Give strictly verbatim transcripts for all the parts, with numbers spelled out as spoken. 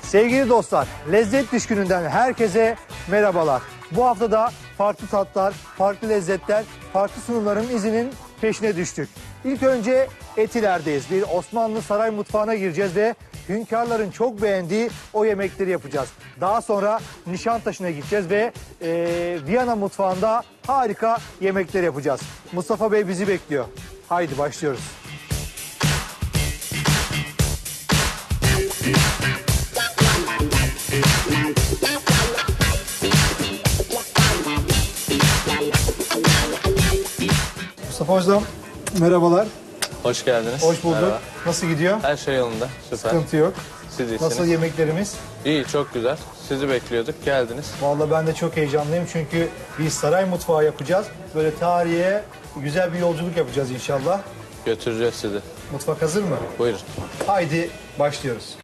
Sevgili dostlar, Lezzet Düşkünü'nden herkese merhabalar. Bu hafta da farklı tatlar, farklı lezzetler, farklı sunumların izinin peşine düştük. İlk önce Etiler'deyiz. Bir Osmanlı saray mutfağına gireceğiz ve hünkârların çok beğendiği o yemekleri yapacağız. Daha sonra Nişantaşı'na gideceğiz ve e, Viyana mutfağında harika yemekler yapacağız. Mustafa Bey bizi bekliyor. Haydi başlıyoruz. Mustafa Hocam merhabalar. Hoş geldiniz. Hoş bulduk. Merhaba. Nasıl gidiyor? Her şey yolunda. Süper. Sıkıntı yok. Siz iyisiniz. Nasıl yemeklerimiz? İyi, çok güzel. Sizi bekliyorduk. Geldiniz. Vallahi ben de çok heyecanlıyım çünkü bir saray mutfağı yapacağız. Böyle tarihe güzel bir yolculuk yapacağız inşallah. Götüreceğiz sizi. Mutfak hazır mı? Buyurun. Haydi başlıyoruz.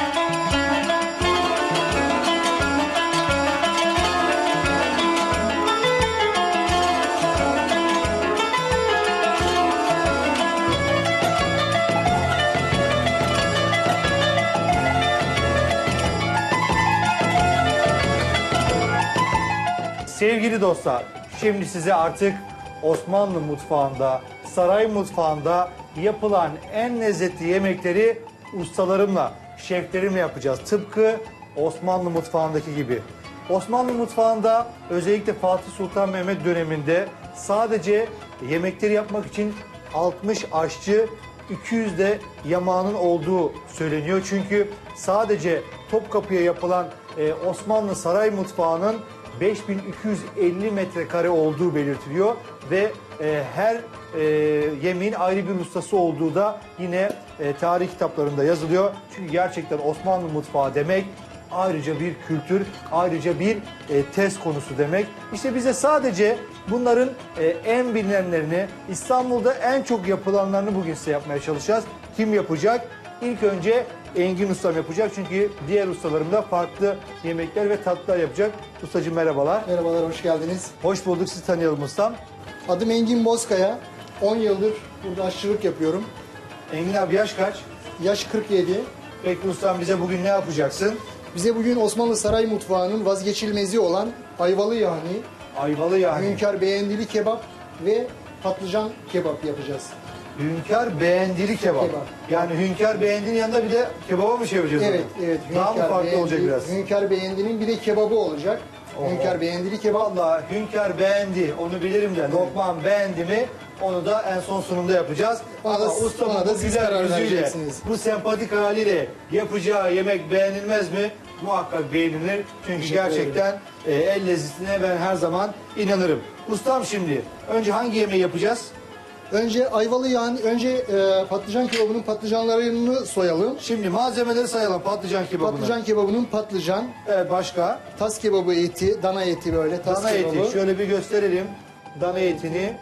Sevgili dostlar, şimdi size artık Osmanlı mutfağında, saray mutfağında yapılan en lezzetli yemekleri ustalarımla, şeflerimle yapacağız. Tıpkı Osmanlı mutfağındaki gibi. Osmanlı mutfağında özellikle Fatih Sultan Mehmet döneminde sadece yemekleri yapmak için altmış aşçı, iki yüz de yamağının olduğu söyleniyor. Çünkü sadece Topkapı'ya yapılan e, Osmanlı saray mutfağının beş bin iki yüz elli metrekare olduğu belirtiliyor ve e, her e, yemeğin ayrı bir ustası olduğu da yine e, tarih kitaplarında yazılıyor. Çünkü gerçekten Osmanlı mutfağı demek ayrıca bir kültür, ayrıca bir e, test konusu demek. İşte bize sadece bunların e, en bilinenlerini, İstanbul'da en çok yapılanlarını bugün size yapmaya çalışacağız. Kim yapacak? İlk önce Engin Ustam yapacak çünkü diğer ustalarım da farklı yemekler ve tatlılar yapacak. Ustacığım merhabalar. Merhabalar, hoş geldiniz. Hoş bulduk, sizi tanıyalım ustam. Adım Engin Bozkaya. on yıldır burada aşçılık yapıyorum. Engin abi yaş kaç? Yaş kırk yedi. Peki ustam bize bugün ne yapacaksın? Bize bugün Osmanlı Saray Mutfağı'nın vazgeçilmezi olan ayvalı yahni, Ayvalı yani. hünkâr beğendili kebap ve patlıcan kebap yapacağız. Hünkâr beğendili kebap. Kebap. Yani hünkâr beğendinin yanında bir de kebaba mı çevireceğiz Evet, onu? evet. Daha mı farklı olacak biraz? Hünkâr beğendinin bir de kebabı olacak. Oho. Hünkâr beğendili kebap. Vallahi hünkâr beğendi, onu bilirim de Lokman beğendi mi onu da en son sunumda yapacağız. Ona Ama da- ustamın ona da bu siz güzel karar yüzüyle, vereceksiniz. bu sempatik haliyle yapacağı yemek beğenilmez mi? Muhakkak beğenilir. Çünkü Teşekkür gerçekten e, el lezzetine ben her zaman inanırım. Ustam şimdi önce hangi yemeği yapacağız? Önce ayvalı yahni, önce e, patlıcan kebabının patlıcanlarını soyalım. Şimdi malzemeleri sayalım patlıcan kebabını. Patlıcan kebabının patlıcan, Evet, başka? tas kebabı eti, dana eti böyle tas Dana kebabı. eti. Şöyle bir gösterelim. Dana etini.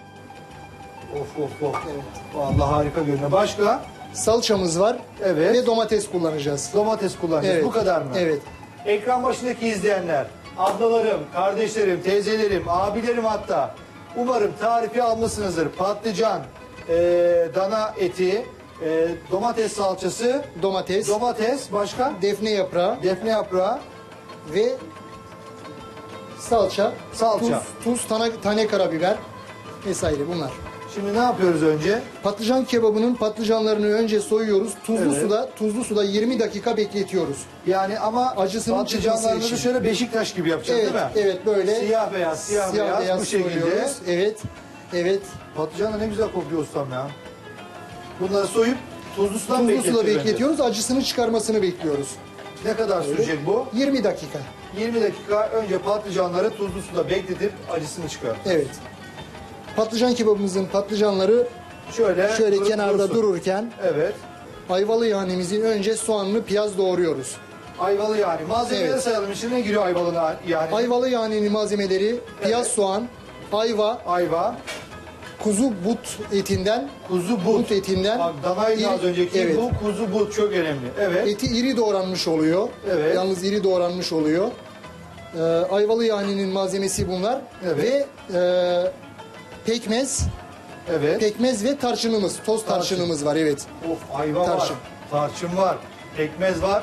Of of of. Evet. Vallahi harika görünüyor. Başka? Salçamız var Evet. ve domates kullanacağız. Domates kullanacağız. Evet. Bu kadar mı? Evet. Ekran başındaki izleyenler, ablalarım, kardeşlerim, teyzelerim, abilerim hatta. Umarım tarifi almışsınızdır. Patlıcan, e, dana eti, e, domates salçası, Domates, domates, başka? defne yaprağı Defne yaprağı, ve salça, Salça. tuz, tuz tane, tane karabiber vesaire bunlar. Şimdi ne yapıyoruz önce? Patlıcan kebabının patlıcanlarını önce soyuyoruz. Tuzlu Evet. suda, tuzlu suda yirmi dakika bekletiyoruz. Yani ama Acısının patlıcanlarımızı çıkması için. şöyle Beşiktaş gibi yapacağız Evet, değil mi? evet böyle Siyah beyaz, siyah, beyaz, bu şekilde. soyuyoruz. Evet. Evet. Patlıcan da ne güzel kokuyor ustam ya. Bunları soyup tuzlu sudan Tuzlu suda bekletiyoruz önce. bekletiyoruz. Acısını çıkarmasını bekliyoruz. Ne kadar sürecek bu? yirmi dakika. yirmi dakika önce patlıcanları tuzlu suda bekletip acısını çıkar. Evet. Patlıcan kebabımızın patlıcanları Şöyle, şöyle durup kenarda dursun. dururken Evet. ayvalı yahnimizin önce soğanlı piyaz doğruyoruz. Ayvalı yani. Malzemeleri Evet. sayalım. İçine ne giriyor ayvalı yani? Ayvalı yahninin malzemeleri piyaz, Evet. soğan, ayva, Ayva, kuzu but etinden, kuzu but. but etinden. Bak danaydı iri- az önceki. Evet. Bu kuzu but çok önemli. Evet. Eti iri doğranmış oluyor. Evet. Yalnız iri doğranmış oluyor. Ee, ayvalı yahninin malzemesi bunlar. Evet. Ve e, pekmez, Evet. pekmez ve tarçınımız, toz Tarçın. tarçınımız var evet. Of ayva Tarçın. var. Tarçın var. Pekmez var.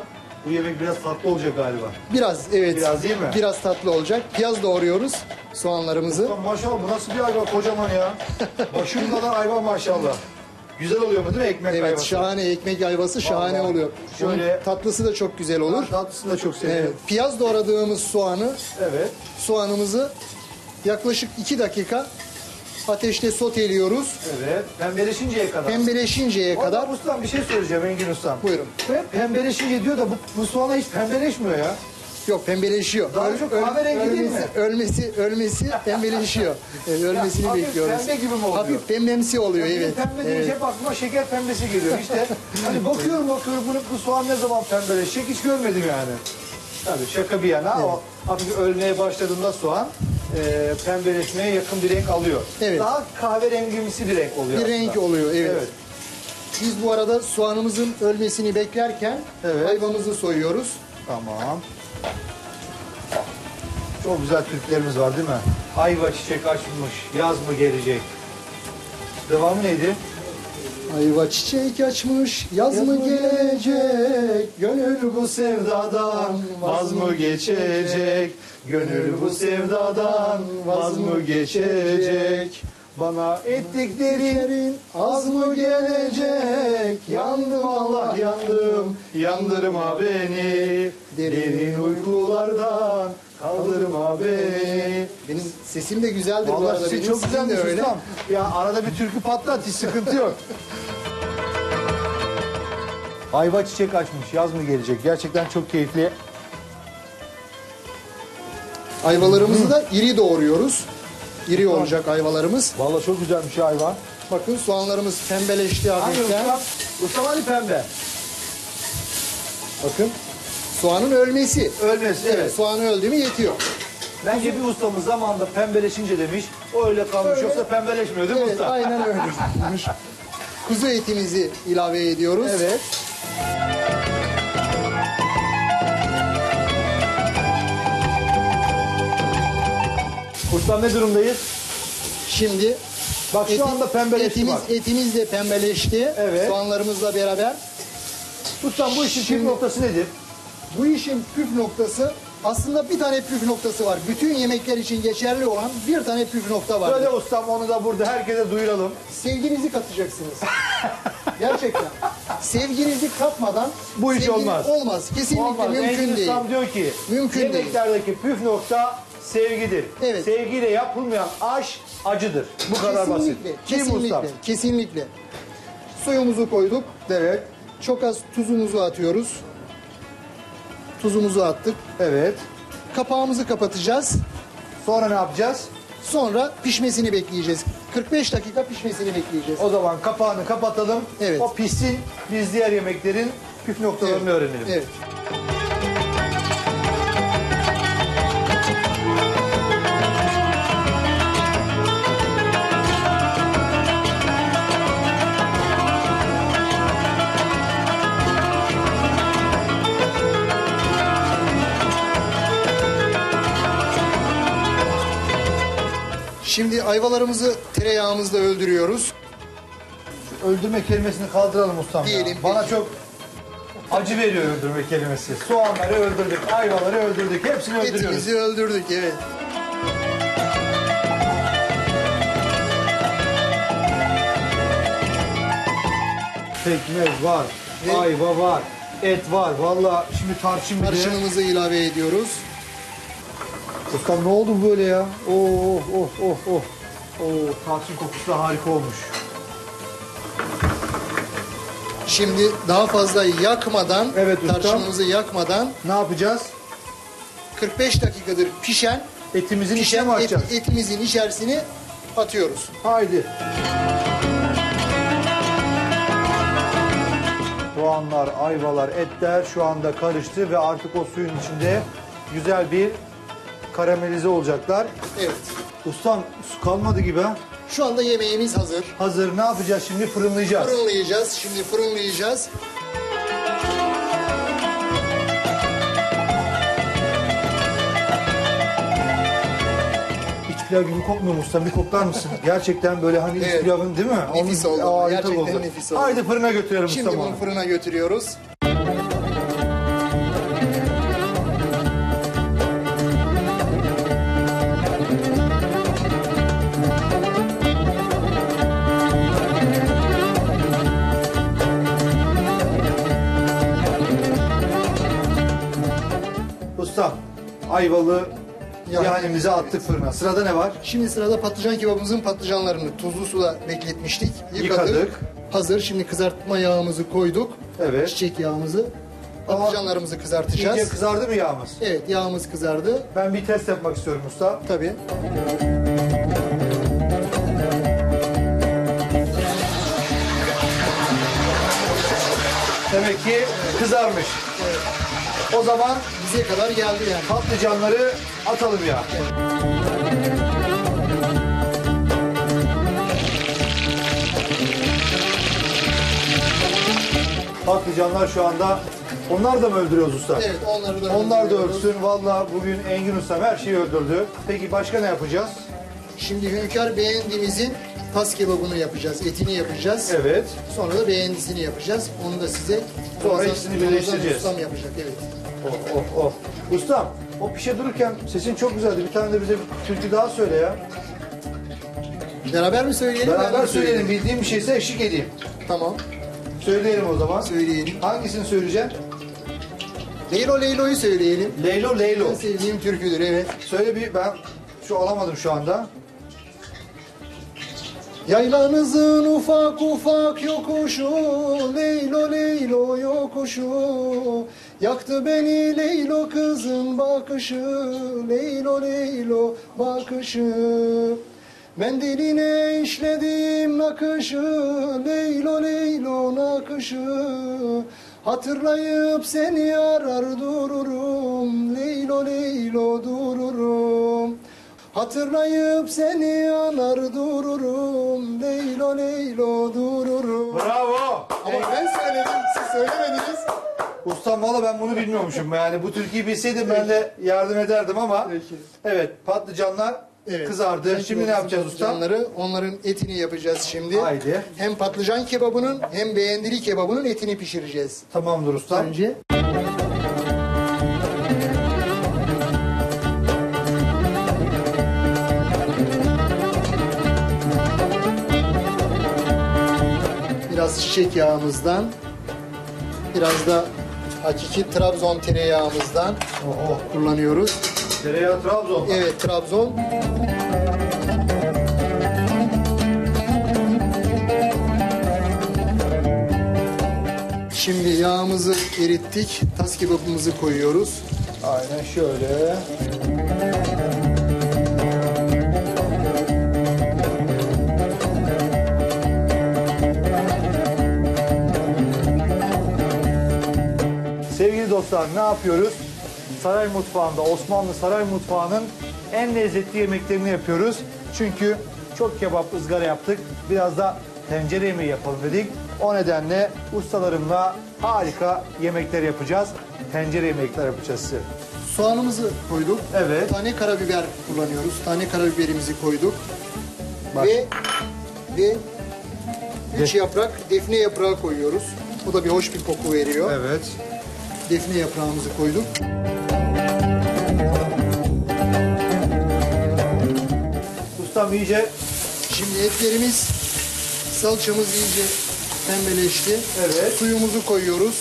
Bu yemek biraz tatlı olacak galiba. Biraz evet. Biraz değil mi? Biraz tatlı olacak. Piyaz doğruyoruz soğanlarımızı. Ulan maşallah bu nasıl bir ayva kocaman ya. Başım kadar ayva maşallah. Güzel oluyor mu değil mi ekmek Evet, ayvası? şahane ekmek ayvası şahane Vallahi. oluyor. Şöyle- Onun tatlısı da çok güzel olur. Ben tatlısını da çok Evet. seviyorum. Piyaz doğradığımız soğanı, Evet. soğanımızı yaklaşık iki dakika ateşte soteliyoruz. Evet. Pembeleşinceye kadar. Pembeleşinceye Kadar. kadar. Ustam bir şey söyleyeceğim Engin Ustam. Buyurun. Hep pembeleşince diyor da bu, bu soğana hiç pembeleşmiyor ya. Yok, pembeleşiyor. Daha çok kahverengi değil mi? Ölmesi, ölmesi pembeleşiyor. Evet, ölmesini hafif bekliyoruz. pembe gibi mi oluyor? Hafif pembemsi oluyor, Benim evet. pembe deyince Evet. hep aklıma şeker pembesi geliyor. İşte hani bakıyorum bakıyorum bunu, bu soğan ne zaman pembeleşecek hiç görmedim yani. Tabii şaka bir yana o hafif ölmeye başladığında soğan e, pembeleşmeye yakın bir renk alıyor. Evet. Daha kahverengimsi bir renk oluyor Bir aslında. renk oluyor, evet. Evet. Biz bu arada soğanımızın ölmesini beklerken Evet. ayvamızı soyuyoruz. Tamam. Çok güzel türkülerimiz var değil mi? Ayva çiçek açmış, yaz mı gelecek? Devamı neydi? Ayva çiçek açmış, yaz mı gelecek? Gönül bu sevdadan vaz mı geçecek? Gönül bu sevdadan vaz mı geçecek? Bana ettiklerin az mı gelecek? Yandım Allah yandım, yandırma beni. Derin uykulardan kaldırma beni. Benim sesim de güzeldir bu Vallahi arada. sizin Benim çok sesim de güzelmiş öyle. ustam. Ya arada bir türkü patlat hiç sıkıntı yok. Ayva çiçek açmış, yaz mı gelecek? Gerçekten çok keyifli. Ayvalarımızı da iri doğruyoruz. İri olacak ayvalarımız. Vallahi çok güzelmiş ya ayva. Bakın soğanlarımız pembeleşti Hangi hafiften. ustam? Ustam hani pembe? Bakın soğanın ölmesi. Ölmesi. Evet, Evet. soğanı öldü mü yetiyor. Bence bir ustamız zamanında pembeleşince demiş. O öyle kalmış Öyle. yoksa pembeleşmiyor değil mi Evet, usta? aynen öyle. Kuzu etimizi ilave ediyoruz. Evet. Ustam ne durumdayız? Şimdi Bak şu eti- anda pembeleşti etimiz, bak. etimiz de pembeleşti. Evet. Soğanlarımızla beraber. Ustam bu işin püf Şimdi- noktası nedir? Bu işin püf noktası, aslında bir tane püf noktası var. Bütün yemekler için geçerli olan bir tane püf nokta var. Söyle ustam onu da burada herkese duyuralım. Sevginizi katacaksınız. Gerçekten. Sevginizi katmadan Bu iş sevgili- olmaz. Olmaz. Kesinlikle Olmaz. mümkün Engin değil. Ustam diyor ki Mümkün değil. yemeklerdeki püf nokta sevgidir. Evet. Sevgiyle yapılmayan aşk acıdır. Bu kadar basit. Kesinlikle. Kim ustam? Kesinlikle. Kesinlikle. Suyumuzu koyduk. Evet. Çok az tuzumuzu atıyoruz. Tuzumuzu attık. Evet. Kapağımızı kapatacağız. Sonra ne yapacağız? Sonra pişmesini bekleyeceğiz. kırk beş dakika pişmesini bekleyeceğiz. O zaman kapağını kapatalım. Evet. O pişsin. Biz diğer yemeklerin püf noktalarını öğrenelim. Evet. Şimdi ayvalarımızı tereyağımızla öldürüyoruz. Öldürme kelimesini kaldıralım ustam ya. Diyelim, Bana peki. çok acı veriyor öldürme kelimesi. Soğanları öldürdük, ayvaları öldürdük. Hepsini öldürüyoruz. Etimizi öldürdük, evet. Pekmez var, Evet. ayva var, et var. Vallahi şimdi tarçın bir de. Tarçınımızı ilave ediyoruz. Ustam ne oldu böyle ya? Oh oh oh oh. Oo, tarçın kokusu da harika olmuş. Şimdi daha fazla yakmadan, Evet ustam. tarçınımızı yakmadan Ne yapacağız? kırk beş dakikadır pişen, Etimizin içine pişen mi et- atacağız? etimizin içerisine atıyoruz. Haydi. Soğanlar, ayvalar, etler şu anda karıştı ve artık o suyun içinde güzel bir karamelize olacaklar. Evet. Ustam su kalmadı gibi ha. Şu anda yemeğimiz hazır. Hazır. Ne yapacağız şimdi? Fırınlayacağız. Fırınlayacağız. Şimdi fırınlayacağız. İç pilav gibi kokmuyor mu ustam? Bir koklar mısın? Gerçekten böyle hani iç Evet. pilavın değil mi? Nefis Onun- oldu. harika Gerçekten oldu. nefis oldu. Haydi fırına götürelim Şimdi ustam bunu onu. fırına götürüyoruz. ayvalı Yani- yahnimizi attık fırına. Sırada ne var? Şimdi sırada patlıcan kebabımızın patlıcanlarını tuzlu suda bekletmiştik. Yıkadık. Yıkadık. Hazır. Şimdi kızartma yağımızı koyduk. Evet. Çiçek yağımızı. Patlıcanlarımızı kızartacağız. İyice kızardı mı yağımız? Evet, yağımız kızardı. Ben bir test yapmak istiyorum usta. Tabii. Demek ki kızarmış. O zaman Bize kadar geldi yani. patlıcanları atalım ya. Patlıcanlar şu anda, onlar da mı öldürüyoruz usta? Evet, onları da Onlar da öldürüyoruz. ölsün. Vallahi bugün Engin Ustam her şeyi öldürdü. Peki başka ne yapacağız? Şimdi hünkâr beğendiğimizin tas kebabını yapacağız, etini yapacağız. Evet. Sonra da beğendisini yapacağız. Onu da size Sonra Ramazan- ikisini Ramazan birleştireceğiz. Ustam yapacak, evet. Oh oh oh. Ustam, o pişe dururken sesin çok güzeldi. Bir tane de bize bir türkü daha söyle ya. Beraber mi söyleyelim? ben Beraber mi söyleyelim. Bildiğim bir şeyse eşlik edeyim. Tamam, Söyleyelim o zaman. söyleyelim. Hangisini söyleyeceksin? Leylo Leylo'yu söyleyelim. Leylo Leylo. En sevdiğim türküdür, evet. Söyle bir, ben şu alamadım şu anda. Yaylanızın ufak ufak yokuşu, Leylo Leylo yokuşu. Yaktı beni Leylo kızın bakışı, Leylo Leylo bakışı. Ben diline işledim nakışı, Leylo Leylo nakışı. Hatırlayıp seni arar dururum, Leylo Leylo dururum. Hatırlayıp seni anar dururum, Leylo Leylo dururum. Bravo. Ama ben söyledim, siz söylemediniz. Ustam valla ben bunu bilmiyormuşum. Yani bu türküyü bilseydim ben de yardım ederdim ama. Peki. Evet, patlıcanlar Evet. kızardı. Şimdi ne yapacağız usta? Patlıcanları, onların etini yapacağız şimdi. Haydi. Hem patlıcan kebabının hem beğendili kebabının etini pişireceğiz. Tamamdır ustam. Önce biraz çiçek yağımızdan, biraz da hakiki Trabzon tereyağımızdan Oho. kullanıyoruz. Tereyağı Trabzon. Evet, Trabzon. Şimdi yağımızı erittik. Tas kebabımızı koyuyoruz. Aynen şöyle. Sevgili dostlar, ne yapıyoruz? Saray mutfağında, Osmanlı saray mutfağının en lezzetli yemeklerini yapıyoruz. Çünkü çok kebap, ızgara yaptık. Biraz da tencere yemeği yapalım dedik. O nedenle ustalarımla harika yemekler yapacağız. Tencere yemekler yapacağız size. Soğanımızı koyduk. Evet. Tane karabiber kullanıyoruz. Tane karabiberimizi koyduk. Bak. Ve ve üç Def- yaprak defne yaprağı koyuyoruz. Bu da bir hoş bir koku veriyor. Evet. Defne yaprağımızı koyduk. Ustam iyice, Şimdi etlerimiz, salçamız iyice pembeleşti. evet. Suyumuzu koyuyoruz.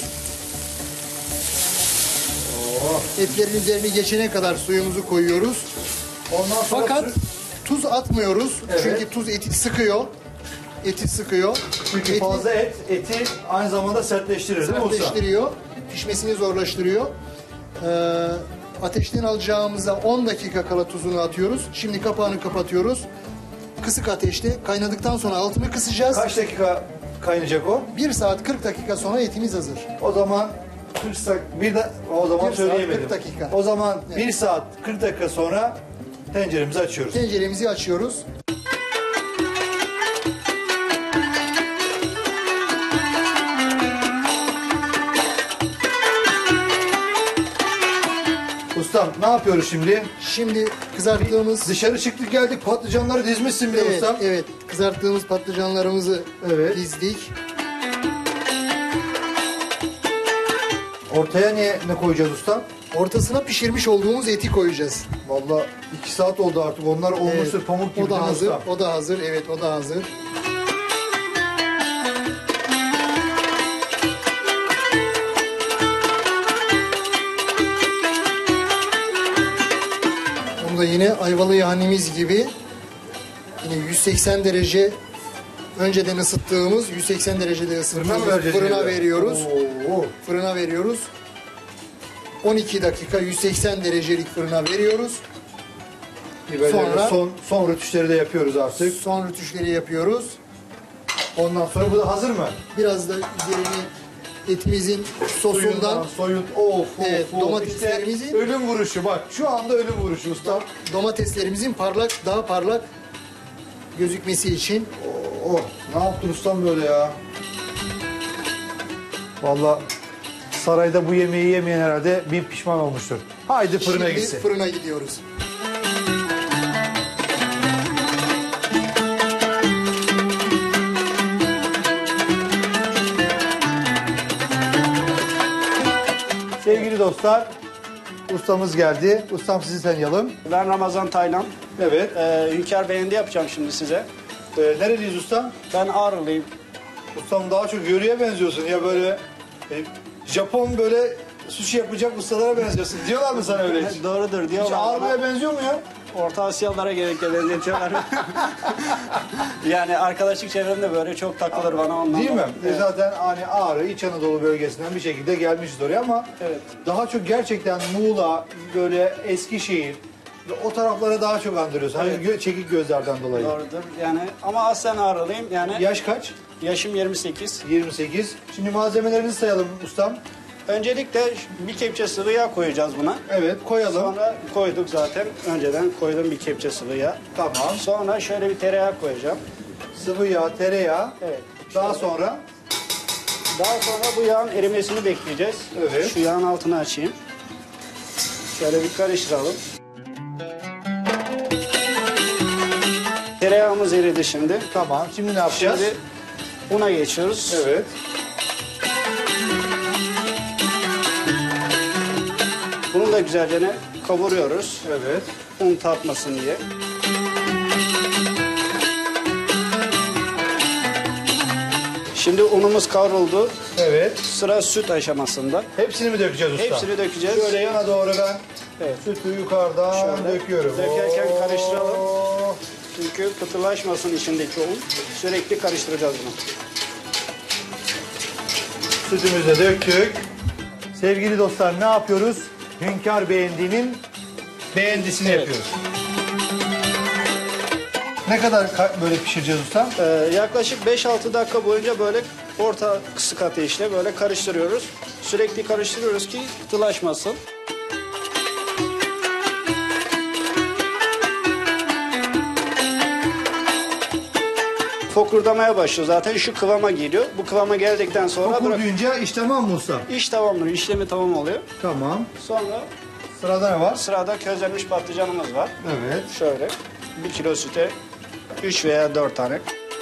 Etlerin üzerine geçene kadar suyumuzu koyuyoruz. Ondan sonra Fakat sü- tuz atmıyoruz. Evet. Çünkü tuz eti sıkıyor. Eti sıkıyor. çünkü Eti fazla et, eti aynı zamanda sertleştirir değil mi usta? sertleştiriyor. Pişmesini zorlaştırıyor. Ee, ateşten alacağımıza on dakika kala tuzunu atıyoruz. Şimdi kapağını kapatıyoruz. Kısık ateşte kaynadıktan sonra altını kısacağız. Kaç dakika kaynayacak o? bir saat kırk dakika sonra etimiz hazır. O zaman kırk sak bir de o zaman Bir saat söyleyemedim. kırk dakika. O zaman bir saat kırk dakika sonra tenceremizi açıyoruz. Tenceremizi açıyoruz. Ustam ne yapıyoruz şimdi? Şimdi kızarttığımız Dışarı çıktık geldik, patlıcanları dizmişsin bile evet, ustam. evet kızarttığımız patlıcanlarımızı Evet. dizdik. Ortaya ne, ne koyacağız ustam? Ortasına pişirmiş olduğumuz eti koyacağız. Vallahi iki saat oldu artık. Onlar olmuştur Evet, pamuk gibi o değil da mi hazır. ustam? O da hazır. Evet, o da hazır. Bunu da yine ayvalı yahnimiz gibi yine yüz seksen derece önceden ısıttığımız yüz seksen derecede ısıttığımız Fırına mı vereceğiz fırına yani? veriyoruz. Oo. Fırına veriyoruz. on iki dakika yüz seksen derecelik fırına veriyoruz. Biberleri Sonra- son son rötuşları da yapıyoruz artık. Son rütüşleri yapıyoruz. Ondan sonra bu da hazır mı? Biraz da üzerini etimizin sosundan soyut. Of, of, Evet, of. domateslerimizin- İşte ölüm vuruşu bak. Şu anda ölüm vuruşu ustam. domateslerimizin parlak daha parlak gözükmesi için Oh, ne yaptın ustam böyle ya? Vallahi sarayda bu yemeği yemeyen herhalde bin pişman olmuştur. Haydi fırına şimdi gitsin. fırına gidiyoruz. Sevgili dostlar, ustamız geldi. Ustam sizi tanıyalım. Ben Ramazan Taylan. Evet. Ee, Hünkar Beğendi yapacağım şimdi size. Ee, nereliyiz ustam? Ben Ağrılıyım. Ustam daha çok yörüye benziyorsun ya böyle e, Japon böyle sushi yapacak ustalara benziyorsun. Diyorlar mı sana öyle hiç? Doğrudur Hiç diyorlar ama Ağrı'ya benziyor mu ya? Orta Asyalılara gerekli benzetiyorlar. Yani arkadaşlık çevremde böyle çok takılır bana ondan. Değil mi? dolayı. E Evet. zaten hani Ağrı, İç Anadolu bölgesinden bir şekilde gelmişiz oraya ama Evet. daha çok gerçekten Muğla, böyle Eskişehir o taraflara daha çok andırıyorsun. Hani Evet. gö- çekik gözlerden dolayı. Doğrudur. Yani ama aslen Ağrılıyım. Yani Yaş kaç? yaşım yirmi sekiz. yirmi sekiz. Şimdi malzemelerinizi sayalım ustam. Öncelikle bir kepçe sıvı yağ koyacağız buna. Evet, koyalım. Sonra koyduk zaten. Önceden koydum bir kepçe sıvı yağ. Tamam. Sonra şöyle bir tereyağı koyacağım. Sıvı yağ, tereyağı. Evet. Daha sonra Daha sonra bu yağın erimesini bekleyeceğiz. Evet. Şu yağın altını açayım. Şöyle bir karıştıralım. Tereyağımız eridi şimdi. tamam. Şimdi ne yapacağız? Şimdi una geçiyoruz. Evet. Bunu da güzelce ne kavuruyoruz. Evet. Un tatmasın diye. Şimdi unumuz kavruldu. Evet. Sıra süt aşamasında. Hepsini mi dökeceğiz usta? Hepsini dökeceğiz. Şöyle yana doğru ben Evet. sütü yukarıdan Şöyle döküyorum. dökerken Oo. karıştıralım. Çünkü pıtılaşmasın içindeki un. Sürekli karıştıracağız bunu. Sütümüzü de döktük. Sevgili dostlar ne yapıyoruz? Hünkar Beğendiğinin beğendisini Evet. yapıyoruz. Ne kadar ka- böyle pişireceğiz usta? Ee, yaklaşık beş altı dakika boyunca böyle orta kısık ateşle böyle karıştırıyoruz. Sürekli karıştırıyoruz ki pıtılaşmasın. Fokurdamaya başlıyor zaten şu kıvama geliyor. Bu kıvama geldikten sonra Okur bırak- duyunca iş tamam mı usta? iş tamamdır, işlemi tamam oluyor. Tamam. Sonra Sırada ne var? sırada közlenmiş patlıcanımız var. Evet. Şöyle bir kilo süte üç veya dört tane.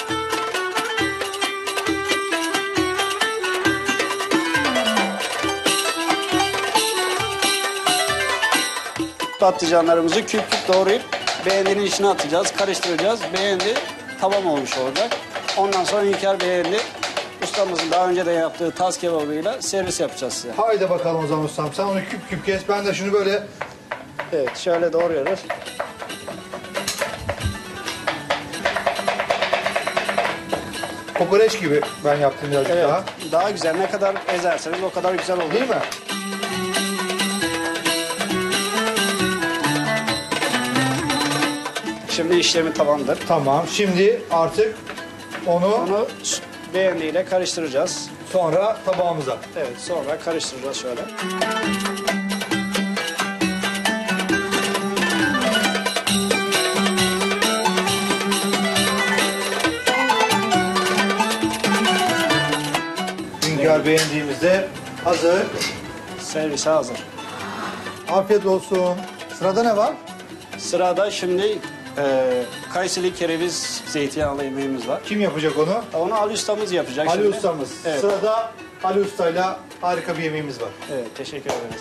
Patlıcanlarımızı küp küp doğrayıp beğendinin içine atacağız, karıştıracağız. Beğendi tamam olmuş olacak. Ondan sonra Hünkar Beğendi ustamızın daha önce de yaptığı tas kebabıyla servis yapacağız size. Haydi bakalım o zaman ustam. Sen onu küp küp kes. Ben de şunu böyle Evet, şöyle doğruyoruz. kokoreç gibi ben yaptım birazcık Evet, daha. daha güzel. Ne kadar ezerseniz o kadar güzel olur. Değil mi? Şimdi işlemi tamamdır. Tamam. Şimdi artık onu Onu beğendiğiyle karıştıracağız. sonra tabağımıza. Evet, sonra karıştıracağız şöyle. Hünkar Beğendiğimizde hazır. Servise hazır. Afiyet olsun. Sırada ne var? Sırada şimdi e, Kayseri kereviz zeytinyağlı yemeğimiz var. Kim yapacak onu? Onu Ali ustamız yapacak Ali şimdi. ustamız. Evet. Sırada Ali Usta'yla harika bir yemeğimiz var. Evet, teşekkür ederiz.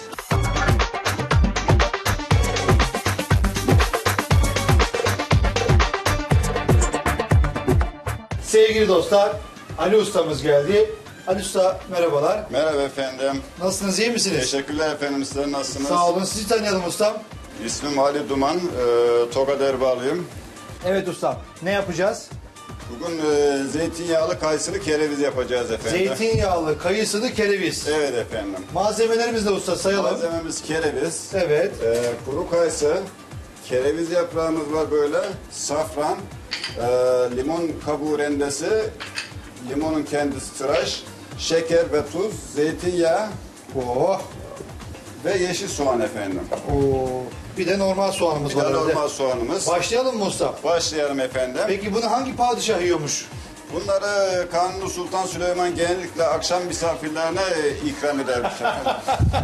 Sevgili dostlar, Ali Ustamız geldi. Ali Usta merhabalar. Merhaba efendim. Nasılsınız, iyi misiniz? Teşekkürler efendim. Sizler nasılsınız? Sağ olun. Sizi tanıyalım ustam. İsmim Ali Duman, e, Tokat Erbağlıyım. Evet ustam. Ne yapacağız? Bugün e, zeytinyağlı kayısılı kereviz yapacağız efendim. Zeytinyağlı, kayısılı kereviz. Evet efendim. Malzemelerimiz de usta sayalım. Malzememiz kereviz, Evet. e, kuru kayısı, kereviz yaprağımız var böyle, safran, e, limon kabuğu rendesi, limonun kendisi tıraş, şeker ve tuz, zeytinyağı Oh. ve yeşil soğan efendim. Oo. Bir de normal soğanımız Bir var de herhalde. normal soğanımız. Başlayalım mı usta? Başlayalım efendim. Peki bunu hangi padişah yiyormuş? Bunları Kanuni Sultan Süleyman genellikle akşam misafirlerine e, ikram edermiş efendim.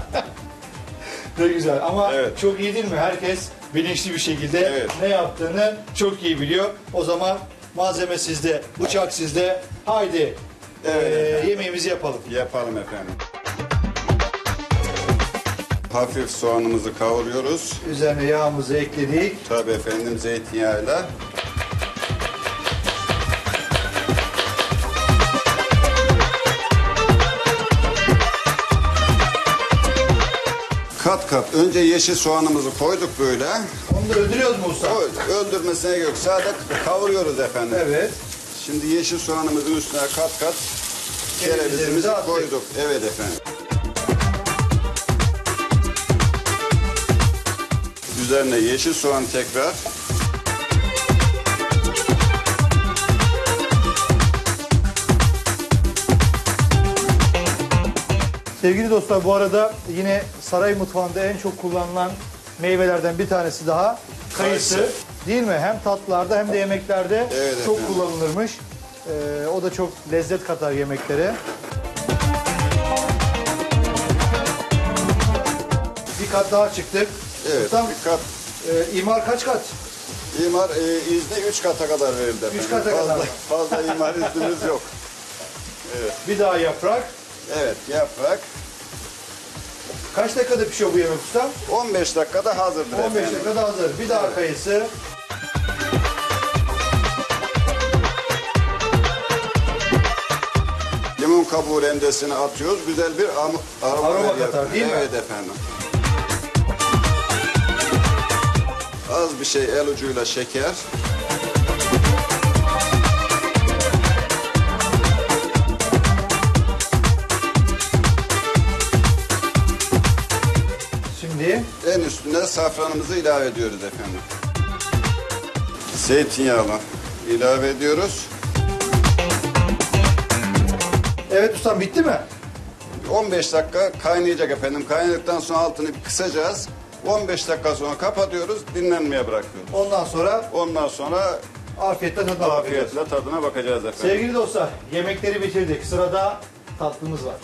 Ne güzel ama Evet. çok iyi değil mi? Herkes bilinçli bir şekilde Evet. ne yaptığını çok iyi biliyor. O zaman malzeme sizde, bıçak sizde. Haydi Evet eee, efendim. yemeğimizi yapalım. Yapalım efendim. Hafif soğanımızı kavuruyoruz. Üzerine yağımızı ekledik. Tabii efendim zeytinyağıyla. Kat kat. Önce yeşil soğanımızı koyduk böyle. Onu da öldürüyoruz mu usta? O öldürmesine yok. Sadece kavuruyoruz efendim. Evet. Şimdi yeşil soğanımızın üstüne kat kat Kerevizlerimizi kerevizimizi attık. koyduk. Evet efendim. Üzerine yeşil soğan tekrar. Sevgili dostlar, bu arada yine saray mutfağında en çok kullanılan meyvelerden bir tanesi daha kayısı. Kayısı. Değil mi? Hem tatlılarda hem de yemeklerde Evet çok efendim. kullanılırmış. Ee, o da çok lezzet katar yemeklere. Bir kat daha çıktık. Evet. Ustam, Bir kat. e, imar kaç kat? İmar e, izni üç kata kadar verildi efendim. Üç kata fazla, kadar. Fazla imar iznimiz yok. Bir daha yaprak. Evet yaprak. Kaç dakikada pişiyor bu yemek ustam? on beş dakikada hazırdır on beş efendim. dakikada hazır. Bir daha kayısı. Limon kabuğu rendesini atıyoruz. Güzel bir am- aroma, Aroma veriyor. katar, değil mi? Evet efendim. Az bir şey el ucuyla şeker. Şimdi En üstüne safranımızı ilave ediyoruz efendim. Zeytinyağını ilave ediyoruz. evet ustam, bitti mi? on beş dakika kaynayacak efendim. Kaynadıktan sonra altını bir kısacağız. on beş dakika sonra kapatıyoruz, dinlenmeye bırakıyoruz. Ondan sonra Ondan sonra afiyetle tadına bakacağız. afiyetle tadına bakacağız efendim. Sevgili dostlar, yemekleri bitirdik. Sırada tatlımız var.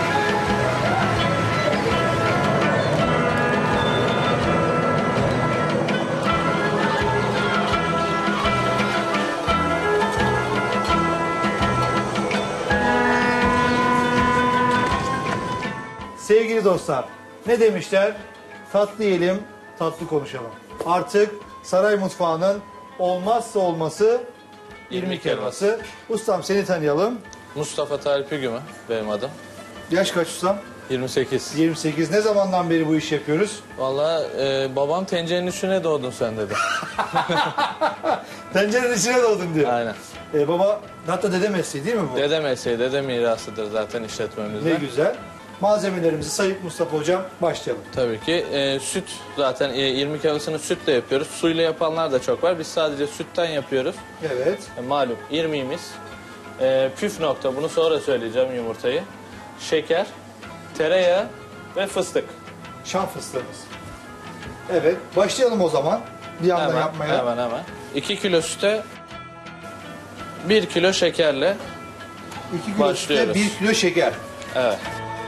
Sevgili dostlar, ne demişler? Tatlı yiyelim, tatlı konuşalım. Artık saray mutfağının olmazsa olması irmik helvası. Ustam, seni tanıyalım. Mustafa Talip Ügümü benim adım. Yaş kaç ustam? yirmi sekiz. yirmi sekiz. Ne zamandan beri bu işi yapıyoruz? Vallahi e, babam tencerenin içine doğdun sen dedi. Tencerenin içine doğdun diyor. Aynen. Ee, baba, hatta dede mesleği değil mi bu? Dede mesleği, dede mirasıdır zaten işletmemizde. Ne güzel. Malzemelerimizi sayıp Mustafa hocam başlayalım. Tabii ki e, süt zaten e, irmik helvasını sütle yapıyoruz. Suyla yapanlar da çok var. Biz sadece sütten yapıyoruz. Evet. E, malum irmiğimiz. E, püf nokta, bunu sonra söyleyeceğim, yumurtayı. Şeker, tereyağı ve fıstık. Şam fıstığımız. Evet. Başlayalım o zaman. Bir yandan Hemen, yapmaya. hemen hemen. iki kilo süte bir kilo şekerle. iki kilo sütte Başlıyoruz. bir kilo şeker. Evet.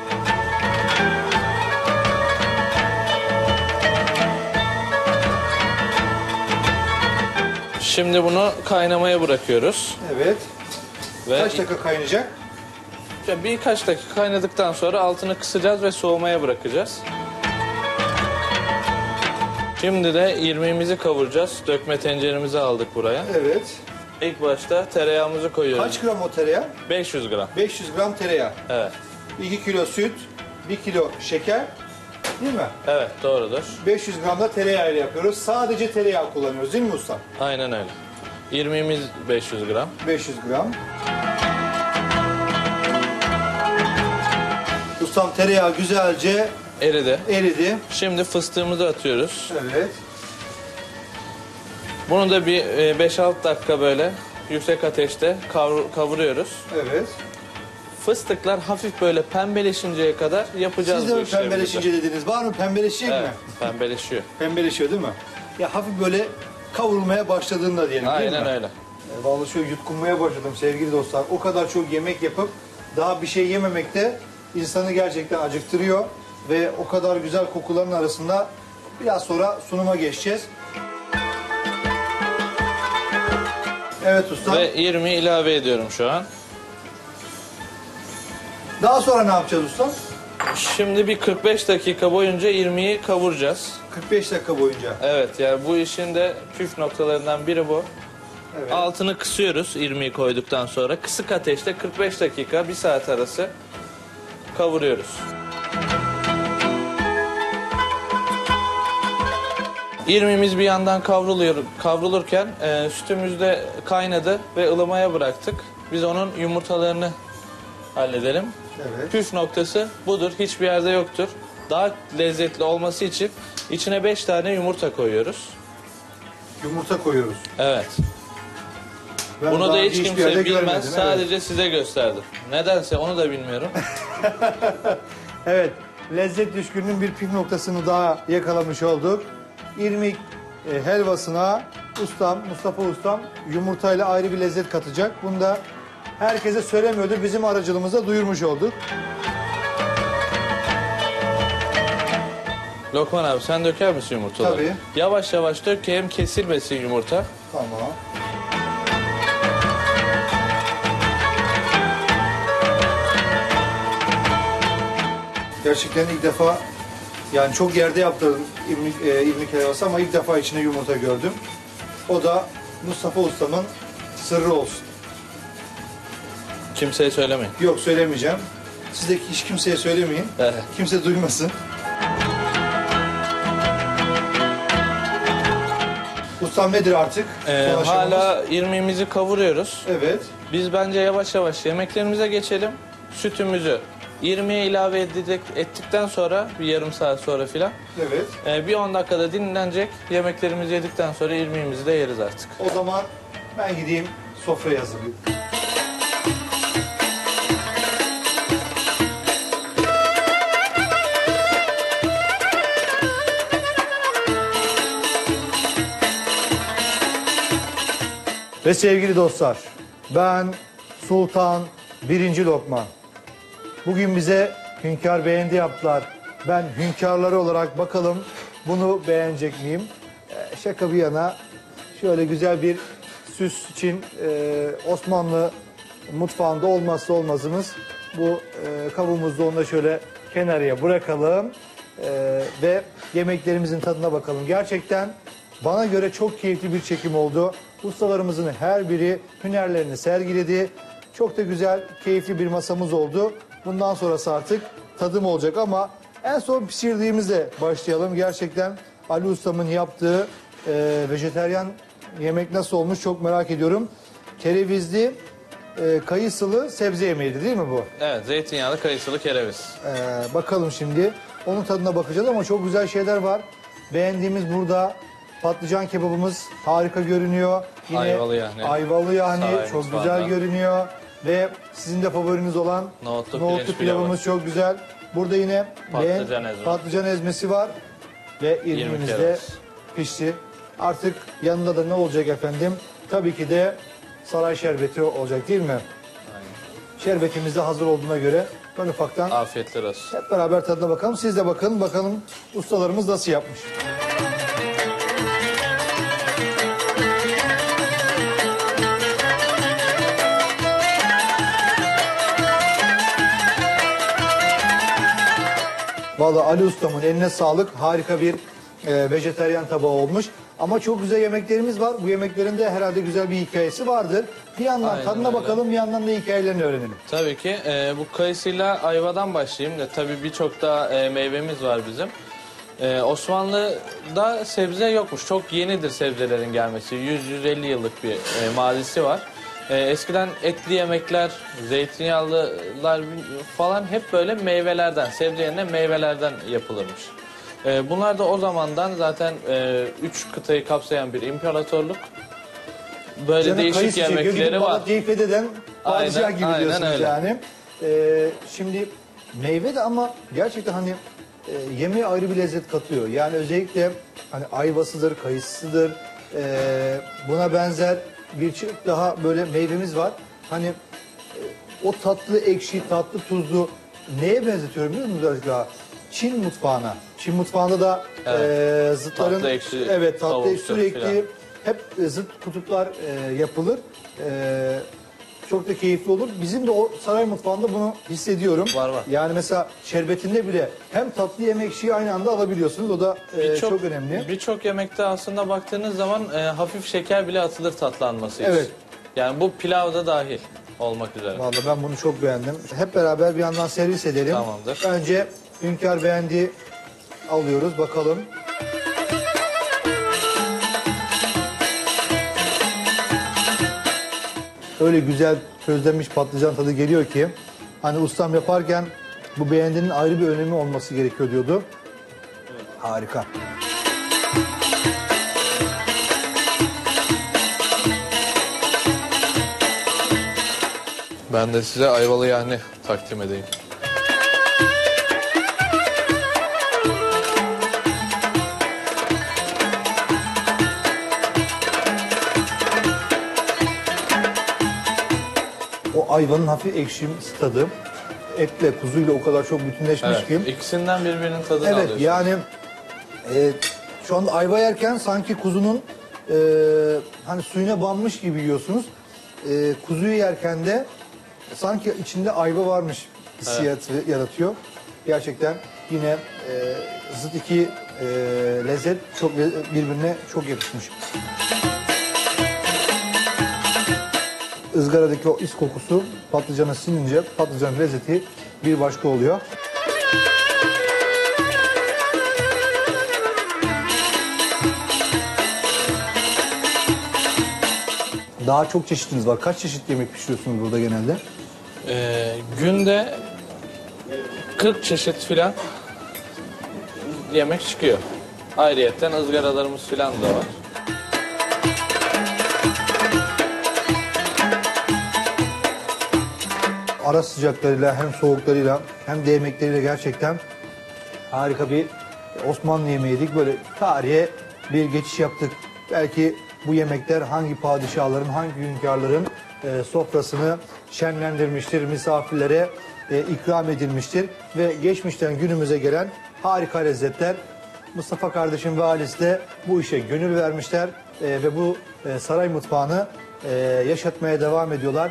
Şimdi bunu kaynamaya bırakıyoruz. Evet. Ve Kaç dakika kaynayacak? Ya birkaç dakika kaynadıktan sonra altını kısacağız ve soğumaya bırakacağız. Şimdi de irmiğimizi kavuracağız. Dökme tenceremizi aldık buraya. Evet. İlk başta tereyağımızı koyuyoruz. Kaç gram o tereyağı? beş yüz gram. beş yüz gram tereyağı. Evet. iki kilo süt, bir kilo şeker. Değil mi? Evet, doğrudur. beş yüz gram da tereyağı ile yapıyoruz. Sadece tereyağı kullanıyoruz değil mi usta? Aynen öyle. İrmiğimiz beş yüz gram. beş yüz gram. Ustam tereyağı güzelce Eridi. eridi. Şimdi fıstığımızı atıyoruz. Evet. Bunu da bir e, beş altı dakika böyle yüksek ateşte kavur- kavuruyoruz. Evet. Fıstıklar hafif böyle pembeleşinceye kadar yapacağız Siz de bu mi işlerimizi. pembeleşince dediniz? Var mı pembeleşecek Evet, mi? pembeleşiyor. Pembeleşiyor değil mi? Ya hafif böyle kavrulmaya başladığında diyelim değil Aynen mi? öyle. E, Vallahi şöyle yutkunmaya başladım sevgili dostlar. O kadar çok yemek yapıp daha bir şey yememek de insanı gerçekten acıktırıyor. Ve o kadar güzel kokuların arasında biraz sonra sunuma geçeceğiz. Evet usta. Ve irmiği ilave ediyorum şu an. Daha sonra ne yapacağız usta? Şimdi bir kırk beş dakika boyunca irmiği kavuracağız. kırk beş dakika boyunca. Evet, yani bu işin de püf noktalarından biri bu. Evet. Altını kısıyoruz irmiği koyduktan sonra. Kısık ateşte kırk beş dakika, bir saat arası kavuruyoruz. İrmiğimiz bir yandan kavruluyor, kavrulurken e, sütümüz de kaynadı ve ılımaya bıraktık. Biz onun yumurtalarını halledelim. Evet. Püf noktası budur. Hiçbir yerde yoktur. Daha lezzetli olması için içine beş tane yumurta koyuyoruz. Yumurta koyuyoruz. Evet. Ben Bunu daha da hiç hiçbir kimse yerde bilmez. görmedim, Sadece size gösterdim. Nedense onu da bilmiyorum. Evet, lezzet düşkününün bir püf noktasını daha yakalamış olduk. İrmik e, helvasına ustam, Mustafa ustam yumurtayla ayrı bir lezzet katacak. Bunu da herkese söylemiyordu, bizim aracılığımızla duyurmuş olduk. Lokman abi sen döker misin yumurtaları? Tabii. Yavaş yavaş dök ki hem kesilmesin yumurta. Tamam. Gerçekten ilk defa, yani çok yerde yaptırdım irmik, e, irmik helvası ama ilk defa içine yumurta gördüm. O da Mustafa ustamın sırrı olsun. Kimseye söylemeyin. Yok, söylemeyeceğim. Siz de hiç kimseye söylemeyin. Evet. Kimse duymasın. Ustam nedir artık? Ee, Son aşamamız? hala irmiğimizi kavuruyoruz. Evet. Biz bence yavaş yavaş yemeklerimize geçelim. Sütümüzü irmiğe ilave edecek, ettikten sonra bir yarım saat sonra filan Evet. e, bir on dakikada dinlenecek. Yemeklerimizi yedikten sonra irmiğimizi de yeriz artık. O zaman ben gideyim sofrayı hazırlayayım. Ve sevgili dostlar, ben Sultan birinci Lokman. Bugün bize hünkâr beğendi yaptılar. Ben hünkârları olarak bakalım bunu beğenecek miyim? Ee, şaka bir yana şöyle güzel bir süs için e, Osmanlı mutfağında olmazsa olmazımız bu e, kabuğumuzu onu da şöyle kenarıya bırakalım. E, ve yemeklerimizin tadına bakalım. Gerçekten bana göre çok keyifli bir çekim oldu. Ustalarımızın her biri hünerlerini sergiledi. Çok da güzel, keyifli bir masamız oldu. Bundan sonrası artık tadım olacak ama en son pişirdiğimizle başlayalım. Gerçekten Ali Ustam'ın yaptığı e, vejeteryan yemek nasıl olmuş çok merak ediyorum. Kerevizli, e, kayısılı sebze yemeğiydi değil mi bu? Evet, zeytinyağlı kayısılı kereviz. Ee, bakalım şimdi. Onun tadına bakacağız ama çok güzel şeyler var. Beğendiğimiz burada patlıcan kebabımız harika görünüyor. Yine Ayvalı yahni. Ayvalı yahni Saray çok mutfağından. güzel görünüyor. Ve sizin de favoriniz olan Nohutlu nohutlu pirinç pilavımız çok güzel. Burada yine Patlıcan leğen- ezmesi. patlıcan ezmesi var. Ve irmiğimiz de kereviz. pişti. Artık yanında da ne olacak efendim? Tabii ki de saray şerbeti olacak değil mi? Şerbetimiz de hazır olduğuna göre ben ufaktan Afiyetler olsun. hep beraber tadına bakalım. Siz de bakın. Bakalım ustalarımız nasıl yapmış. Vallahi Ali Ustam'ın eline sağlık. Harika bir e, vejetaryen tabağı olmuş. Ama çok güzel yemeklerimiz var. Bu yemeklerin de herhalde güzel bir hikayesi vardır. Bir yandan Aynen tadına öyle. bakalım, bir yandan da hikayelerini öğrenelim. Tabii ki e, bu kayısıyla ayvadan başlayayım da tabii birçok da e, meyvemiz var bizim. Ee, Osmanlı'da sebze yokmuş. Çok yenidir sebzelerin gelmesi. yüz yüz elli yıllık bir e, mazisi var. E, eskiden etli yemekler, zeytinyağlılar falan hep böyle meyvelerden, sebze yerine meyvelerden yapılırmış. E, bunlar da o zamandan zaten e, üç kıtayı kapsayan bir imparatorluk. Böyle Canım değişik kayısı çekiyor, yemekleri gidip var. Malatya İpek'ten padişah Aynen, gibi aynen diyorsunuz öyle. yani. Ee, şimdi meyve de ama gerçekten hani e, yemeğe ayrı bir lezzet katıyor. Yani özellikle hani ayvasıdır, kayısıdır, e, buna benzer bir çeşit daha böyle meyvemiz var. Hani e, o tatlı, ekşi, tatlı, tuzlu neye benzetiyorum biliyor musunuz biraz daha? Çin mutfağına. Çin mutfağında da e, zıtların Tatlı, ekşi, evet tatlı tavuktur ekşi sürekli filan. hep e, zıt kutuplar e, yapılır. E, çok da keyifli olur. Bizim de o saray mutfağında bunu hissediyorum. Var, var. Yani mesela şerbetinde bile hem tatlı hem ekşiyi aynı anda alabiliyorsunuz. O da e, Birçok- çok önemli. Birçok yemekte aslında baktığınız zaman e, hafif şeker bile atılır tatlanması için. Evet. Yani bu pilavda dahil olmak üzere. Vallahi ben bunu çok beğendim. Hep beraber bir yandan servis edelim. Tamamdır. Önce Hünkar beğendi alıyoruz bakalım. Öyle güzel közlenmiş patlıcan tadı geliyor ki hani ustam yaparken bu beğendinin ayrı bir önemi olması gerekiyor diyordu. Harika. Ben de size ayvalı yani takdim edeyim. O ayvanın hafif ekşimsi tadı etle kuzuyla o kadar çok bütünleşmiş Evet, ki. ikisinden birbirinin tadını Evet alıyorsunuz. yani e, şu anda ayva yerken sanki kuzunun e, hani suyuna banmış gibi yiyorsunuz. E, kuzuyu yerken de sanki içinde ayva varmış hissiyatı yaratıyor. Gerçekten yine e, zıt iki e, lezzet çok le- birbirine çok yakışmış. Izgaradaki o is kokusu patlıcana sinince patlıcan lezzeti bir başka oluyor. Daha çok çeşitiniz var. Kaç çeşit yemek pişiriyorsunuz burada genelde? Ee, günde kırk çeşit filan yemek çıkıyor. Ayrıyetten ızgaralarımız filan da var. Ara sıcaklarıyla hem soğuklarıyla hem de yemekleriyle gerçekten harika bir Osmanlı yemeği yedik. Böyle tarihe bir geçiş yaptık. Belki bu yemekler hangi padişahların, hangi hünkârların e, sofrasını şenlendirmiştir, misafirlere e, ikram edilmiştir. Ve geçmişten günümüze gelen harika lezzetler. Mustafa kardeşim ve ailesi de bu işe gönül vermişler e, ve bu e, saray mutfağını e, yaşatmaya devam ediyorlar.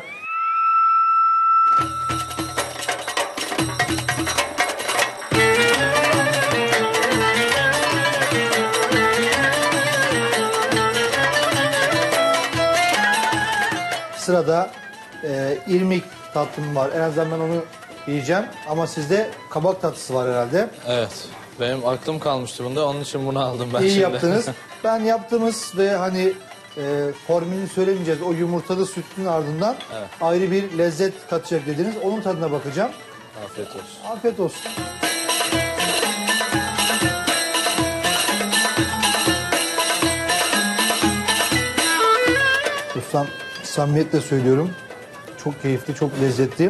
Sırada e, irmik tatlım var. En azından ben onu yiyeceğim. Ama sizde kabak tatlısı var herhalde. Evet. Benim aklım kalmıştı bunda. Onun için bunu aldım ben İyi şimdi. yaptınız. Ben yaptığımız ve hani e, formülünü söylemeyeceğiz. O yumurtalı sütün ardından Evet. ayrı bir lezzet katacak dediniz. Onun tadına bakacağım. Afiyet olsun. Afiyet olsun. Ustam samimiyetle söylüyorum. Çok keyifli, çok lezzetli.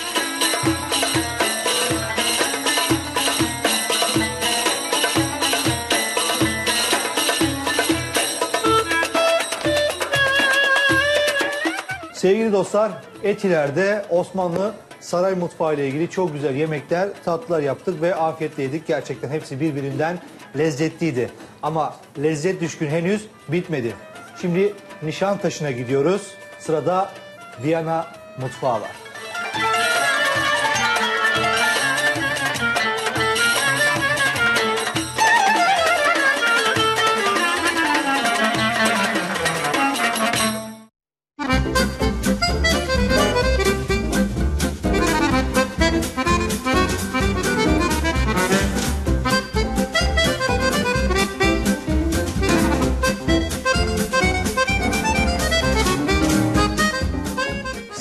Sevgili dostlar, Etiler'de Osmanlı saray mutfağı ile ilgili çok güzel yemekler, tatlılar yaptık ve afiyetle yedik. Gerçekten hepsi birbirinden lezzetliydi. Ama lezzet düşkün henüz bitmedi. Şimdi Nişantaşı'na gidiyoruz. Sırada Viyana mutfağı var.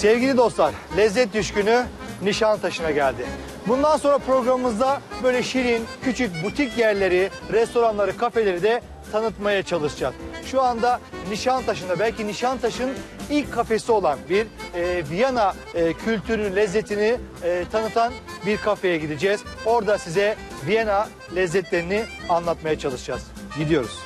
Sevgili dostlar, lezzet düşkünü Nişantaşı'na geldi. Bundan sonra programımızda böyle şirin, küçük butik yerleri, restoranları, kafeleri de tanıtmaya çalışacağız. Şu anda Nişantaşı'nda, belki Nişantaşı'nın ilk kafesi olan bir e, Viyana e, kültürünün lezzetini e, tanıtan bir kafeye gideceğiz. Orada size Viyana lezzetlerini anlatmaya çalışacağız. Gidiyoruz.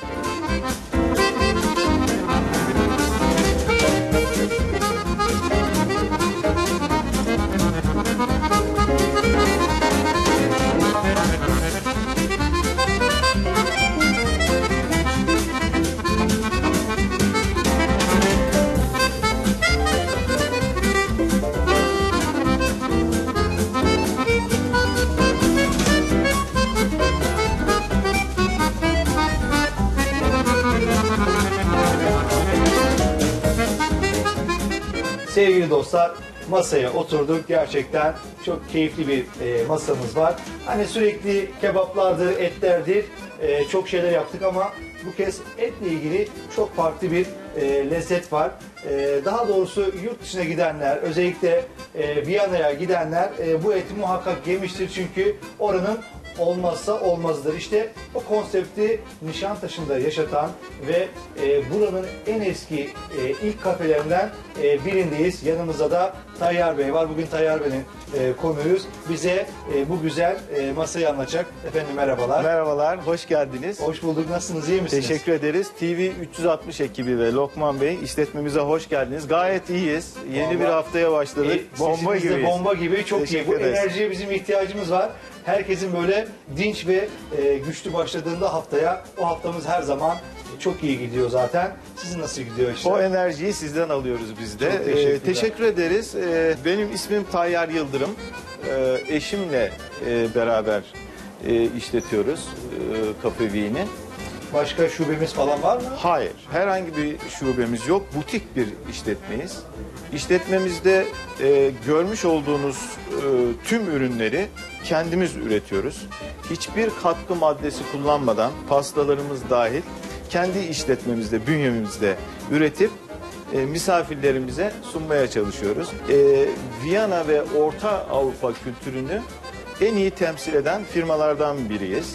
Sevgili dostlar, masaya oturduk. Gerçekten çok keyifli bir e, masamız var. Hani sürekli kebaplardır, etlerdir, e, çok şeyler yaptık ama bu kez etle ilgili çok farklı bir e, lezzet var. E, daha doğrusu yurt dışına gidenler, özellikle e, Viyana'ya gidenler e, bu eti muhakkak yemiştir. Çünkü oranın olmazsa olmazıdır. İşte o konsepti Nişantaşı'nda yaşatan ve e, buranın en eski e, ilk kafelerinden e, birindeyiz. Yanımızda da Tayyar Bey var. Bugün Tayyar Bey'in e, konuğuyuz. Bize e, bu güzel e, masayı anlatacak. Efendim merhabalar. Merhabalar, hoş geldiniz. Hoş bulduk. Nasılsınız? İyi misiniz? Teşekkür ederiz. T V üç yüz altmış ekibi ve Lokman Bey işletmemize hoş geldiniz. Gayet iyiyiz. Yeni Vallahi, bir haftaya başladık. E, bomba sesimiz de gibiyiz. bomba gibi. Çok iyi. Teşekkür Bu ederiz. enerjiye bizim ihtiyacımız var. Herkesin böyle dinç ve e, güçlü başladığında haftaya, o haftamız her zaman çok iyi gidiyor zaten. Sizin nasıl gidiyor işte? O enerjiyi sizden alıyoruz biz de. Çok teşekkürler. Ee, teşekkür ederiz. Ee, benim ismim Tayyar Yıldırım. Ee, eşimle e, beraber e, işletiyoruz e, Cafe V'ni. Başka şubemiz falan var mı? Hayır, herhangi bir şubemiz yok. Butik bir işletmeyiz. İşletmemizde e, görmüş olduğunuz e, tüm ürünleri kendimiz üretiyoruz. Hiçbir katkı maddesi kullanmadan, pastalarımız dahil, kendi işletmemizde, bünyemizde üretip e, misafirlerimize sunmaya çalışıyoruz. E, Viyana ve Orta Avrupa kültürünü en iyi temsil eden firmalardan biriyiz.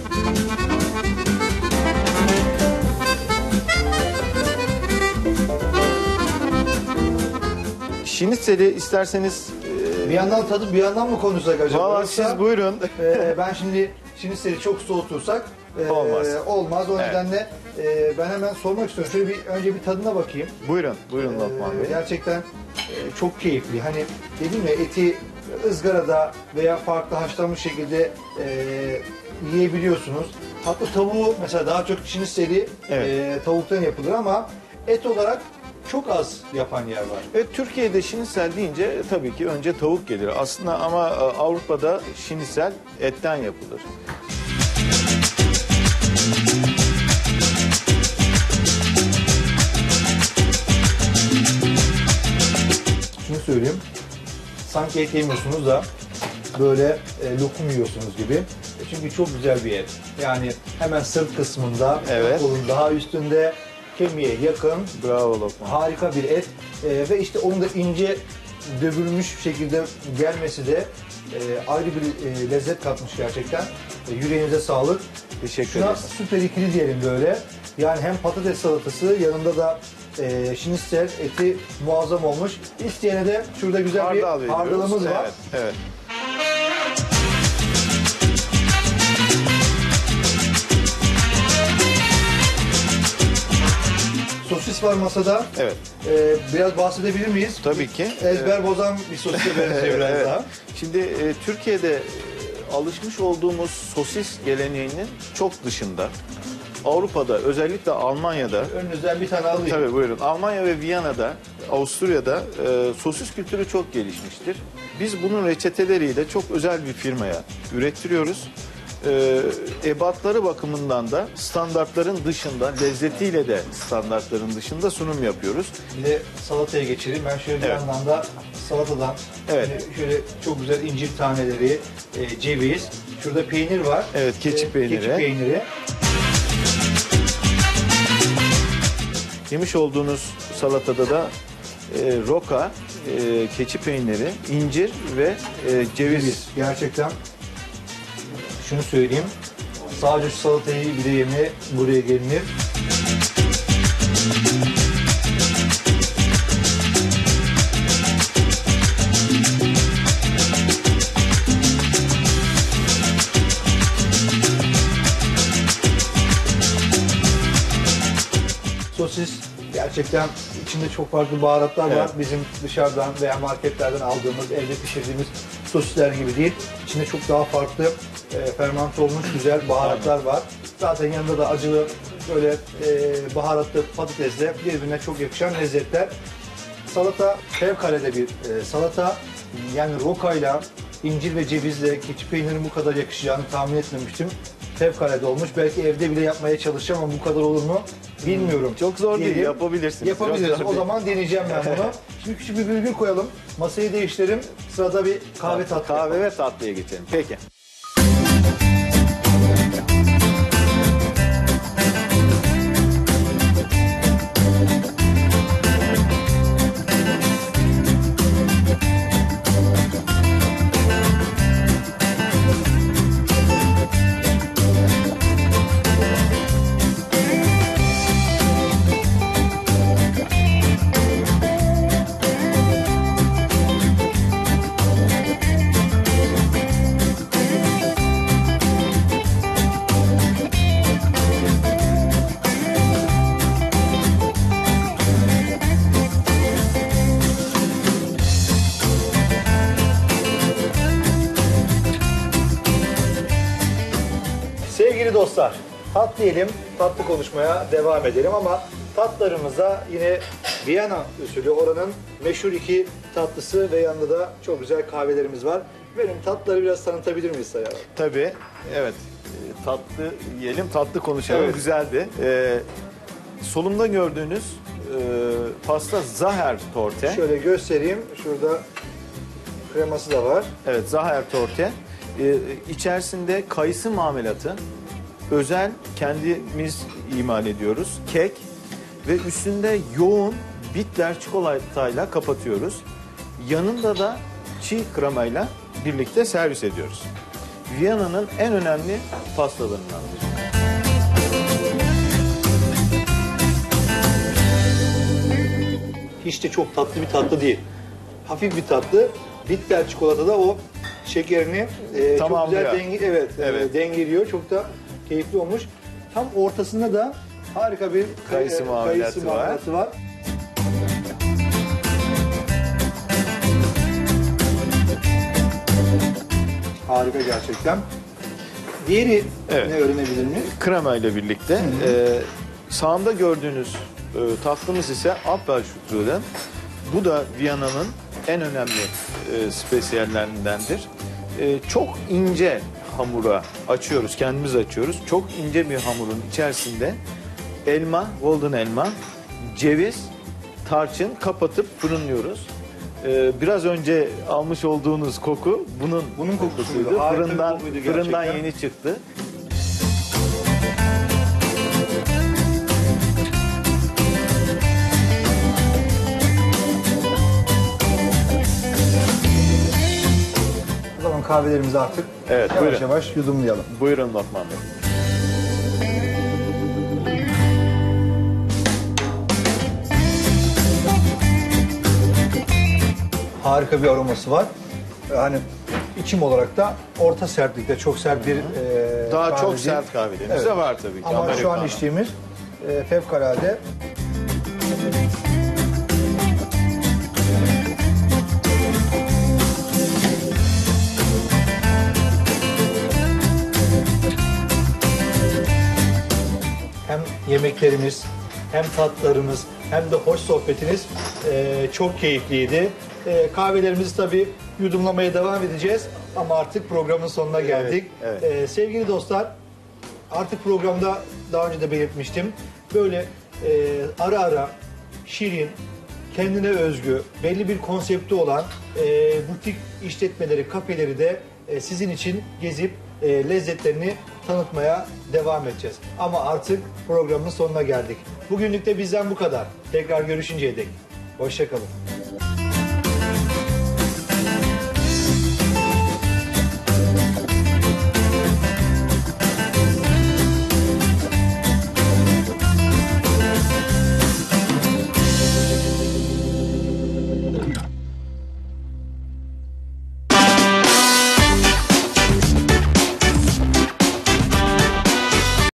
Şinitzel'i isterseniz Bir yandan tadı bir yandan mı konuşsak acaba? valla Yoksa, siz buyurun. e, ben şimdi şinitseli çok soğutursak e, Olmaz. olmaz. O Evet. nedenle e, ben hemen sormak istiyorum. Şöyle bir önce bir tadına bakayım. Buyurun, buyurun Ee, Lokman Bey. Gerçekten e, çok keyifli. Hani dedim ya, eti ızgarada veya farklı haşlanmış şekilde e, yiyebiliyorsunuz. Hatta tavuğu mesela daha çok şinitseli Evet. e, tavuktan yapılır ama et olarak çok az yapan yer var. Evet, Türkiye'de şinitsel deyince tabii ki önce tavuk gelir. Aslında ama e, Avrupa'da şinitsel etten yapılır. Şunu söyleyeyim. Sanki et yemiyorsunuz da böyle e, lokum yiyorsunuz gibi. E, çünkü çok güzel bir et. Yani hemen sırt kısmında, Evet. kolun daha üstünde, kemiğe yakın. Bravo Lokman. Harika bir et. E, ve işte onu da ince dövülmüş şekilde gelmesi de e, ayrı bir e, lezzet katmış gerçekten. E, yüreğinize sağlık. Teşekkür Şuna ederiz. süper ikili diyelim böyle. Yani hem patates salatası, yanında da e, şinitsel eti muazzam olmuş. İsteyene de şurada güzel Hardal bir veriyoruz. hardalımız var. Evet, evet. Sosis var masada. Evet. E, biraz bahsedebilir miyiz? Tabii ki. Ezber bozan bir sosise benziyor biraz Evet. daha. Şimdi e, Türkiye'de e, alışmış olduğumuz sosis geleneğinin çok dışında. Avrupa'da, özellikle Almanya'da, Önünüzden bir tane alayım. tabii buyurun, Almanya ve Viyana'da, Avusturya'da e, sosis kültürü çok gelişmiştir. Biz bunun reçeteleriyle çok özel bir firmaya ürettiriyoruz. E, ebatları bakımından da standartların dışında, lezzetiyle de standartların dışında sunum yapıyoruz. Bir de salataya geçelim. Ben şöyle bir Evet. yandan da salatadan Evet. hani şöyle çok güzel incir taneleri, e, ceviz. Şurada peynir var. Evet, keçi E, peyniri. Keçi peyniri. Yemiş olduğunuz salatada da e, roka e, keçi peyniri, incir ve e, ceviz. Ceviz. Gerçekten şunu söyleyeyim. Sadece şu salatayı bile yemeye buraya gelinir. Sosis gerçekten içinde çok farklı baharatlar var. Evet. Bizim dışarıdan veya marketlerden aldığımız, evde pişirdiğimiz sosisler gibi değil. İçinde çok daha farklı e, fermente olmuş güzel baharatlar var. Zaten yanında da acılı böyle e, baharatlı patatesle birbirine çok yakışan lezzetler. Salata fevkalade bir e, salata. Yani rokayla, incir ve cevizle keçi peynirinin bu kadar yakışacağını tahmin etmemiştim. Fevkalade olmuş. Belki evde bile yapmaya çalışacağım ama bu kadar olur mu bilmiyorum. Çok zor değil, Diyelim. yapabilirsiniz. Yapabiliriz. Çok zor O değil. zaman deneyeceğim ben bunu. Şimdi küçük bir virgül koyalım. Masayı değiştirelim. Sırada bir kahve tatlı. Kahve ve tatlıya geçelim. Peki. Sevgili dostlar, tatlı yiyelim, tatlı konuşmaya devam edelim ama tatlarımıza yine Viyana usulü oranın meşhur iki tatlısı ve yanında da çok güzel kahvelerimiz var. Benim tatlıları biraz tanıtabilir miyiz Sayar abi? Tabii. Evet. E, Tatlı yiyelim, tatlı konuşalım. Evet. Güzeldi. E, solumda gördüğünüz e, pasta Zaher Torte. Şöyle göstereyim, şurada kreması da var. Evet, Zaher Torte. E, içerisinde kayısı marmelatı, özel kendimiz imal ediyoruz. Kek ve üstünde yoğun bitter çikolatayla kapatıyoruz. Yanında da çiğ kremayla birlikte servis ediyoruz. Viyana'nın en önemli pastalarındandır. Hiç de çok tatlı bir tatlı değil. Hafif bir tatlı. Bitter çikolata da o şekerini e, çok Tamamlıyor. güzel denge, evet, Evet. E, dengeliyor. Çok da keyifli olmuş. Tam ortasında da harika bir Kayısı e, marmelatı kayısı var. marmelatı var. Harika gerçekten. Diğeri Evet. ne öğrenebilir miyiz? Krema ile birlikte. E, sağımda gördüğünüz e, tatlımız ise Apfelstrudel. Bu da Viyana'nın en önemli e, spesiyallerindendir. E, çok ince hamura açıyoruz, kendimiz açıyoruz. Çok ince bir hamurun içerisinde elma, golden elma, ceviz, tarçın kapatıp fırınlıyoruz. E, biraz önce almış olduğunuz koku bunun Bunun kokusuydu. kokusuydu. Harika bir Fırından, kokuydu fırından gerçekten. yeni çıktı. O zaman kahvelerimizi artık Evet, yavaş buyurun. yavaş yudumlayalım. Buyurun Lokman Bey. Harika bir aroması var. Hani içim olarak da orta sertlikte çok sert bir e, Daha kahve çok değil. sert kahvelerimiz Evet. de var tabii ki. Ama şu an Americano. içtiğimiz e, fevkalade. Hem yemeklerimiz, hem tatlarımız, hem de hoş sohbetiniz e, çok keyifliydi. E, kahvelerimizi tabii yudumlamaya devam edeceğiz ama artık programın sonuna geldik. evet. E, sevgili dostlar, artık programda daha önce de belirtmiştim. Böyle e, ara ara şirin, kendine özgü, belli bir konsepti olan e, butik işletmeleri, kafeleri de e, sizin için gezip e, lezzetlerini tanıtmaya devam edeceğiz. Ama artık programın sonuna geldik. Bugünlük de bizden bu kadar. Tekrar görüşünceye dek. Hoşça kalın.